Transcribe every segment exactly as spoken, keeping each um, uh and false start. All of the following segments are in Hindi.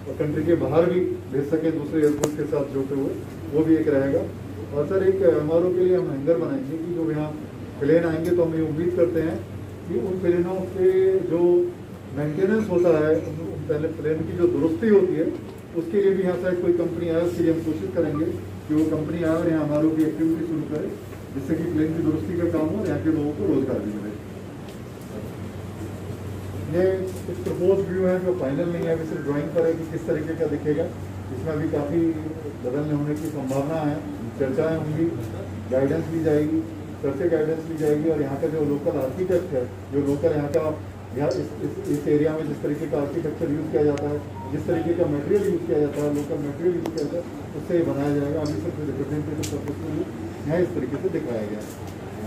कंट्री के बाहर भी भेज सके दूसरे एयरपोर्ट के साथ जुड़ते हुए, वो भी एक रहेगा। और सर एक एमआरओ के लिए हम हैंगर बनाएंगे कि जो यहाँ प्लेन आएंगे तो हम ये उम्मीद करते हैं कि उन प्लेनों के जो मेंटेनेंस होता है, पहले प्लेन की जो दुरुस्ती होती है, उसके लिए भी यहाँ शायद कोई कंपनी आए, उसके लिए हम कोशिश करेंगे कि वो कंपनी आए और यहाँ एमआरओ की एक्टिविटी शुरू करे, जिससे कि प्लेन की दुरुस्ती का काम हो और यहाँ के लोगों को रोजगार भी मिले। ये एक प्रपोज व्यू है जो फाइनल नहीं है, अभी सिर्फ ड्राइंग पर है कि किस तरीके का दिखेगा। इसमें अभी काफ़ी बदलने होने की संभावना है, चर्चाएं होंगी, गाइडेंस ली जाएगी, सर से गाइडेंस ली जाएगी। और यहाँ का जो लोकल आर्किटेक्ट है, जो लोकल यहाँ का यहाँ इस, इस, इस एरिया में जिस तरीके का आर्किटेक्चर यूज़ किया जाता है, जिस तरीके का मटेरियल यूज़ किया जाता है, लोकल मटेरियल यूज़ किया जाता है, उससे ये बनाया जाएगा। अभी सिर्फ रिप्रेजेंटेटिव पर्पज के लिए यहाँ इस तरीके से दिखाया गया है।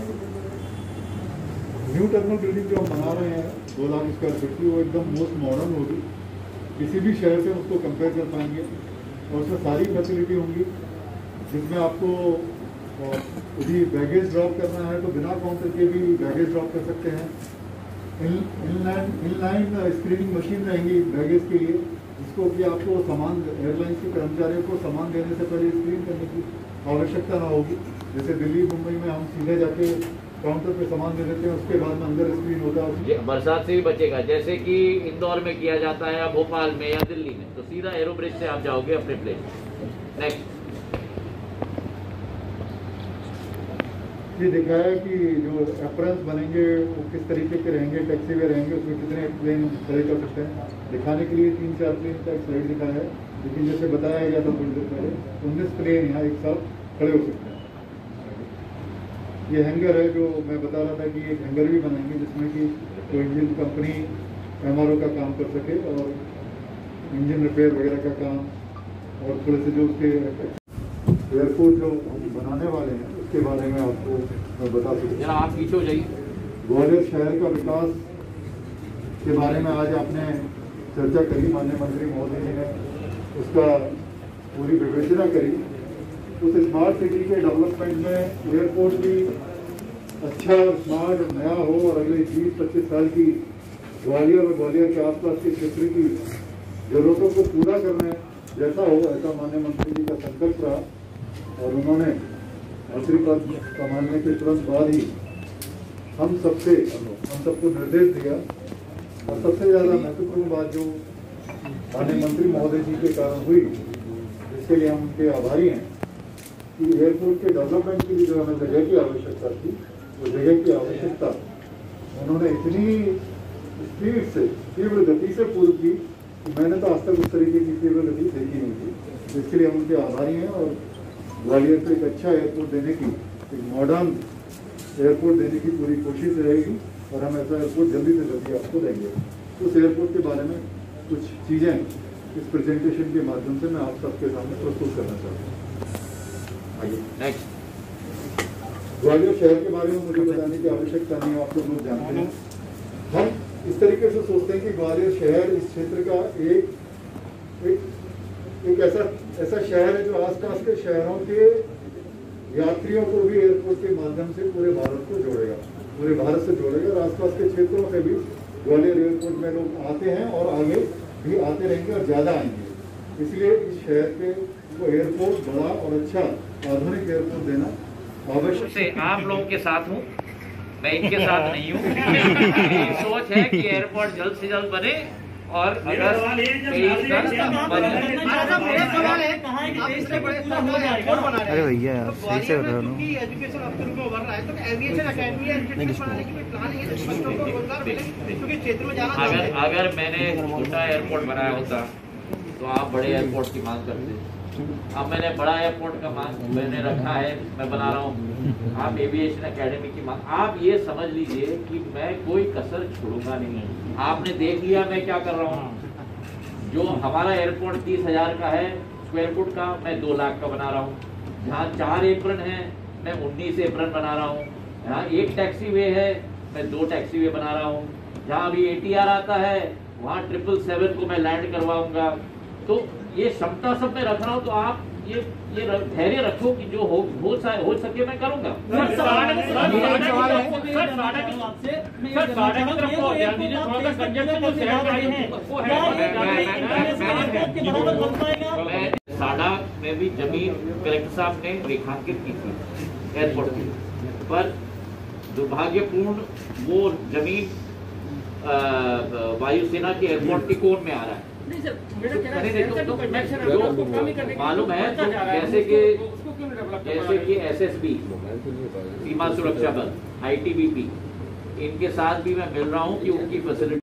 न्यू टर्मिनल बिल्डिंग जो हम बना रहे हैं दो लाख स्क्वायर फीट की, वो एकदम मोस्ट मॉडर्न होगी, किसी भी शहर से उसको कंपेयर कर पाएंगे। और उसमें सारी फैसिलिटी होंगी, जिसमें आपको यदि बैगेज ड्रॉप करना है तो बिना काउंटर के भी बैगेज ड्रॉप कर सकते हैं। इनलाइन इनलाइन स्क्रीनिंग मशीन रहेंगी बैगेज के लिए, जिसको कि आपको सामान एयरलाइंस के कर्मचारियों को सामान देने से पहले स्क्रीन करने की आवश्यकता ना होगी। जैसे दिल्ली मुंबई में हम सीधे जाके काउंटर पे सामान दे देते हैं, उसके बाद में अंदर स्क्रीन होता है। बरसात से भी बचेगा, जैसे कि इंदौर में किया जाता है या भोपाल में या दिल्ली में, तो सीधा एरो ब्रिज से आप जाओगे अपने प्लेन। नेक्स्ट ये दिखाया कि जो एप्रन्स बनेंगे वो किस तरीके के रहेंगे, टैक्सी वे रहेंगे, उसमें कितने प्लेन खड़े कर सकते हैं। दिखाने के लिए तीन चार प्लेन का एक स्लाइड दिखाया है, लेकिन जैसे बताया गया था थोड़ी देर पहले, उन्नीस प्लेन यहाँ एक साथ खड़े हो सकते हैं। ये हैंगर है जो मैं बता रहा था कि एक हैंगर भी बनाएंगे, जिसमें कि तो इंजन कंपनी एमआरओ का काम कर सके और इंजन रिपेयर वगैरह का काम, और थोड़े से जो उसके एयरपोर्ट जो बनाने वाले हैं उसके बारे में आपको मैं बता सकता हूँ। आप पीछे हो जाइए। ग्वालियर शहर का विकास के बारे में आज आपने चर्चा करी, माननीय मंत्री महोदय जी ने उसका पूरी विवेचना करी। उस स्मार्ट सिटी के डेवलपमेंट में एयरपोर्ट भी अच्छा और स्मार्ट और नया हो, और अगले बीस पच्चीस साल की ग्वालियर और ग्वालियर के आसपास के क्षेत्र की जरूरतों को पूरा करने जैसा हो, ऐसा माननीय मंत्री जी का संकल्प रहा। और उन्होंने मंत्री पद संभालने के तुरंत बाद ही हम सबसे हम सबको निर्देश दिया, और सबसे ज़्यादा महत्वपूर्ण बात जो माननीय मंत्री महोदय जी के कारण हुई, जिसके लिए हम उनके आभारी हैं, कि एयरपोर्ट के डेवलपमेंट के लिए जो हमें जगह की आवश्यकता थी, वो जगह की आवश्यकता उन्होंने इतनी स्पीड से, तीव्र गति से पूरी की कि मैंने तो आज तक उस तरीके की तीव्र गति देखी नहीं थी। इसके लिए हम उनके आभारी हैं, और ग्वालियर को एक अच्छा एयरपोर्ट देने की, एक मॉडर्न एयरपोर्ट देने की पूरी कोशिश रहेगी, और हम ऐसा एयरपोर्ट जल्दी से जल्दी आपको देंगे। उस एयरपोर्ट के बारे में कुछ चीज़ें इस प्रेजेंटेशन के माध्यम से मैं आप सबके सामने प्रस्तुत करना चाहता हूँ। ग्वालियर शहर के बारे में मुझे बताने की आवश्यकता नहीं है, आप लोग लोग जानते हैं। हम इस तरीके से सोचते हैं कि ग्वालियर शहर इस क्षेत्र का एक एक, एक ऐसा ऐसा शहर है जो आसपास के शहरों के यात्रियों को भी एयरपोर्ट के माध्यम से पूरे भारत को जोड़ेगा, पूरे भारत से जोड़ेगा, और आसपास के क्षेत्रों से भी ग्वालियर एयरपोर्ट में लोग आते हैं और आगे भी आते रहेंगे और ज़्यादा आएंगे। इसलिए इस शहर के को एयरपोर्ट बड़ा और अच्छा आधुनिक एयरपोर्ट देना आवश्यक से आप लोगों के साथ हूँ, मैं इनके साथ नहीं हूँ। मेरी सोच है कि एयरपोर्ट जल्द से जल्द बने, और अगर अरे भैया सही से बता रहा अगर अगर मैंने छोटा एयरपोर्ट बनाया होता तो आप बड़े एयरपोर्ट की मांग करते। अब मैंने बड़ा एयरपोर्ट का मांग मैंने रखा है, मैं बना रहा हूँ। आप एविएशन एकेडमी की मांग, आप ये समझ लीजिए कि मैं कोई कसर छोड़ूंगा नहीं। आपने देख लिया मैं क्या कर रहा हूँ। जो हमारा एयरपोर्ट तीस हजार का है स्क्वायर फुट का, मैं दो लाख का बना रहा हूँ। जहाँ चार एप्रन है मैं उन्नीस एप्रन बना रहा हूँ। जहाँ एक टैक्सी वे है मैं दो टैक्सी वे बना रहा हूँ। जहाँ अभी ए टी आर आता है वहाँ ट्रिपल सेवन को मैं लैंड करवाऊंगा। तो ये क्षमता सब मैं रख रहा हूँ, तो आप ये ये धैर्य रखो कि जो हो हो, हो सके मैं करूंगा। मैं साडा में भी जमीन कलेक्टर साहब ने रेखांकित की थी एयरपोर्ट की, पर दुर्भाग्यपूर्ण वो जमीन वायुसेना के एयरपोर्ट के कोन में आ रहा है। मालूम है तो जैसे कि जैसे कि एसएसबी सीमा सुरक्षा बल, आईटीबीपी, इनके साथ भी मैं मिल रहा हूँ कि उनकी फैसिलिटी